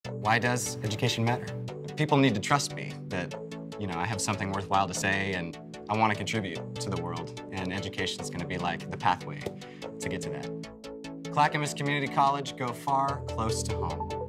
Why does education matter? People need to trust me that, I have something worthwhile to say and I want to contribute to the world. And education is going to be like the pathway to get to that. Clackamas Community College, go far, close to home.